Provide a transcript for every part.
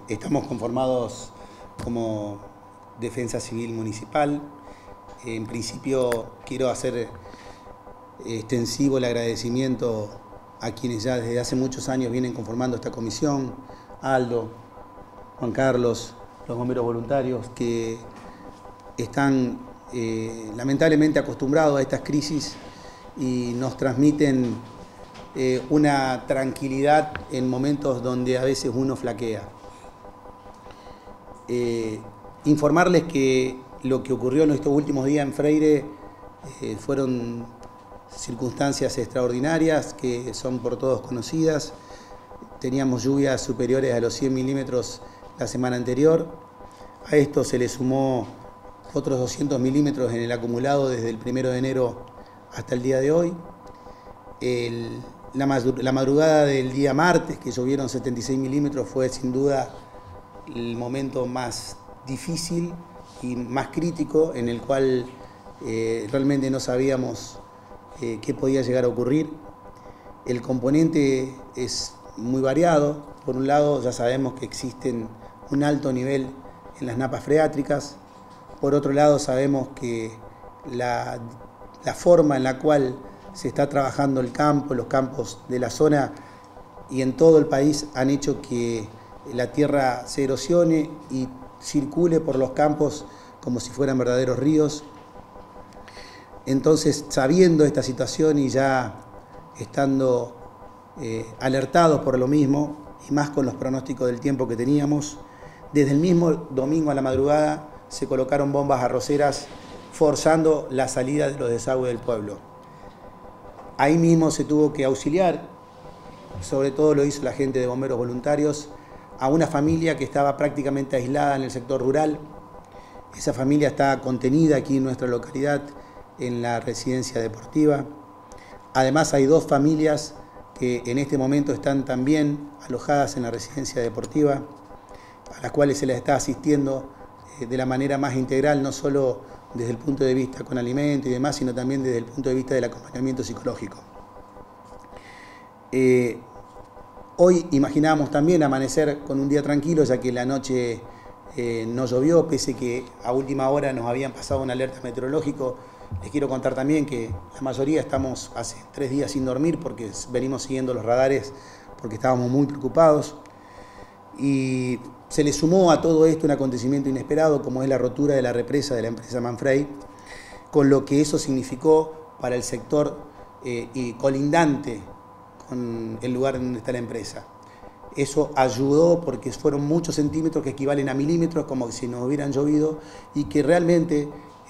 Estamos conformados como Defensa Civil Municipal. En principio quiero hacer extensivo el agradecimiento a quienes ya desde hace muchos años vienen conformando esta comisión: Aldo, Juan Carlos, los bomberos voluntarios, que están lamentablemente acostumbrados a estas crisis y nos transmiten una tranquilidad en momentos donde a veces uno flaquea. Informarles que lo que ocurrió en estos últimos días en Freire fueron circunstancias extraordinarias que son por todos conocidas. Teníamos lluvias superiores a los 100 milímetros la semana anterior. A esto se le sumó otros 200 milímetros en el acumulado desde el 1 de enero hasta el día de hoy. La madrugada del día martes, que llovieron 76 milímetros, fue sin duda el momento más difícil y más crítico, en el cual realmente no sabíamos qué podía llegar a ocurrir. El componente es muy variado. Por un lado, ya sabemos que existen un alto nivel en las napas freátricas. Por otro lado, sabemos que la forma en la cual se está trabajando el campo, los campos de la zona y en todo el país han hecho que la tierra se erosione y circule por los campos como si fueran verdaderos ríos. Entonces, sabiendo esta situación y ya estando alertados por lo mismo, y más con los pronósticos del tiempo que teníamos, desde el mismo domingo a la madrugada se colocaron bombas arroceras forzando la salida de los desagües del pueblo. Ahí mismo se tuvo que auxiliar, sobre todo lo hizo la gente de bomberos voluntarios, a una familia que estaba prácticamente aislada en el sector rural. Esa familia está contenida aquí en nuestra localidad, en la residencia deportiva. Además, hay dos familias que en este momento están también alojadas en la residencia deportiva, a las cuales se les está asistiendo de la manera más integral, no solo desde el punto de vista con alimento y demás, sino también desde el punto de vista del acompañamiento psicológico. Hoy imaginábamos también amanecer con un día tranquilo, ya que la noche no llovió, pese que a última hora nos habían pasado una alerta meteorológico. Les quiero contar también que la mayoría estamos hace 3 días sin dormir porque venimos siguiendo los radares porque estábamos muy preocupados. Y se le sumó a todo esto un acontecimiento inesperado, como es la rotura de la represa de la empresa Manfrey, con lo que eso significó para el sector y colindante con el lugar donde está la empresa. Eso ayudó porque fueron muchos centímetros que equivalen a milímetros, como si nos hubieran llovido, y que realmente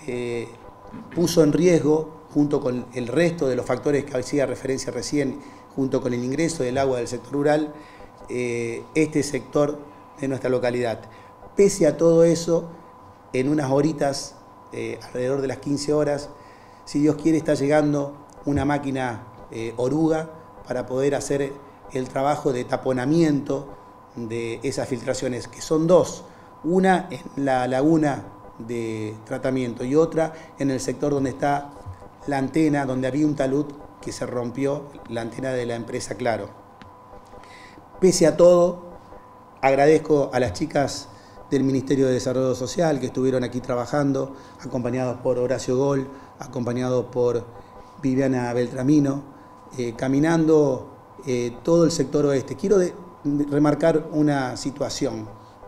puso en riesgo, junto con el resto de los factores que hacía referencia recién, junto con el ingreso del agua del sector rural, este sector de nuestra localidad. Pese a todo eso, en unas horitas, alrededor de las 15 horas, si Dios quiere, está llegando una máquina oruga para poder hacer el trabajo de taponamiento de esas filtraciones, que son dos: una en la laguna de tratamiento y otra en el sector donde está la antena, donde había un talud que se rompió, la antena de la empresa Claro. Pese a todo, agradezco a las chicas del Ministerio de Desarrollo Social que estuvieron aquí trabajando, acompañados por Horacio Gol, acompañados por Viviana Beltramino, caminando todo el sector oeste. Quiero remarcar una situación.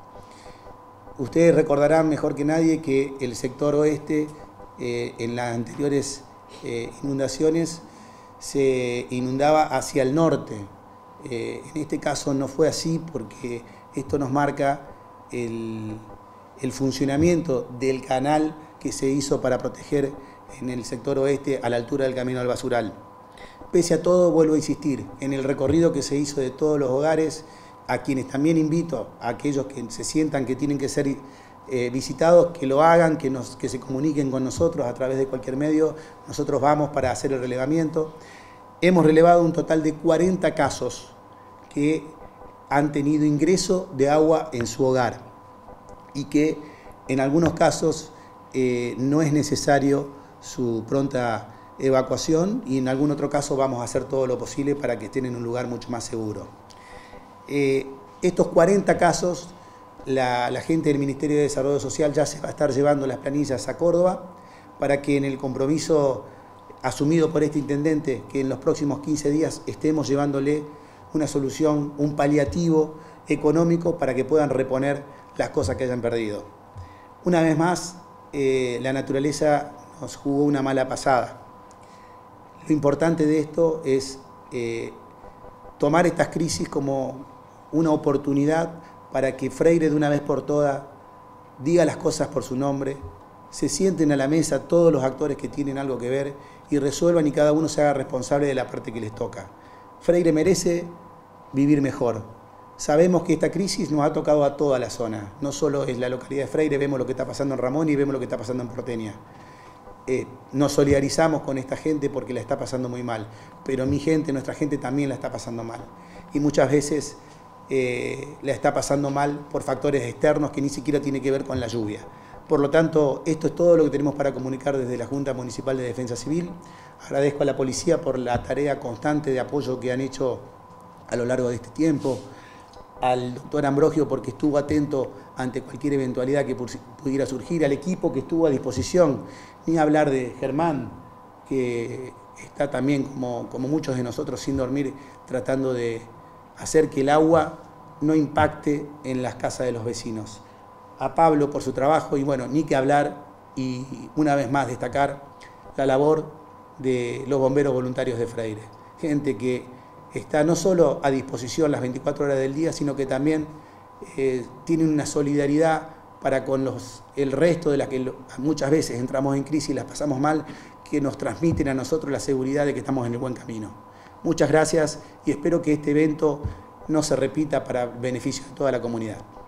Ustedes recordarán mejor que nadie que el sector oeste, en las anteriores inundaciones, se inundaba hacia el norte. En este caso no fue así, porque esto nos marca el funcionamiento del canal que se hizo para proteger en el sector oeste a la altura del Camino al Basural. Pese a todo, vuelvo a insistir en el recorrido que se hizo de todos los hogares, a quienes también invito, a aquellos que se sientan que tienen que ser visitados, que lo hagan, que se comuniquen con nosotros a través de cualquier medio. Nosotros vamos para hacer el relevamiento. Hemos relevado un total de 40 casos que han tenido ingreso de agua en su hogar y que en algunos casos no es necesario su pronta evacuación, y en algún otro caso vamos a hacer todo lo posible para que estén en un lugar mucho más seguro. Estos 40 casos la gente del Ministerio de Desarrollo Social ya se va a estar llevando las planillas a Córdoba para que en el compromiso asumido por este intendente, que en los próximos 15 días estemos llevándole una solución, un paliativo económico para que puedan reponer las cosas que hayan perdido. Una vez más, la naturaleza nos jugó una mala pasada. Lo importante de esto es tomar estas crisis como una oportunidad para que Freire de una vez por todas diga las cosas por su nombre, se sienten a la mesa todos los actores que tienen algo que ver y resuelvan y cada uno se haga responsable de la parte que les toca. Freire merece vivir mejor. Sabemos que esta crisis nos ha tocado a toda la zona, no solo es la localidad de Freire, vemos lo que está pasando en Ramón y vemos lo que está pasando en Porteña. Nos solidarizamos con esta gente porque la está pasando muy mal, pero mi gente, nuestra gente también la está pasando mal. Y muchas veces la está pasando mal por factores externos que ni siquiera tiene que ver con la lluvia. Por lo tanto, esto es todo lo que tenemos para comunicar desde la Junta Municipal de Defensa Civil. Agradezco a la policía por la tarea constante de apoyo que han hecho a lo largo de este tiempo, al doctor Ambrogio porque estuvo atento ante cualquier eventualidad que pudiera surgir, al equipo que estuvo a disposición, ni hablar de Germán, que está también como muchos de nosotros sin dormir, tratando de hacer que el agua no impacte en las casas de los vecinos. A Pablo por su trabajo y bueno, ni que hablar, y una vez más destacar la labor de los bomberos voluntarios de Freire, gente que está no solo a disposición las 24 horas del día, sino que también tienen una solidaridad para con el resto de las que muchas veces entramos en crisis y las pasamos mal, que nos transmiten a nosotros la seguridad de que estamos en el buen camino. Muchas gracias y espero que este evento no se repita para beneficio de toda la comunidad.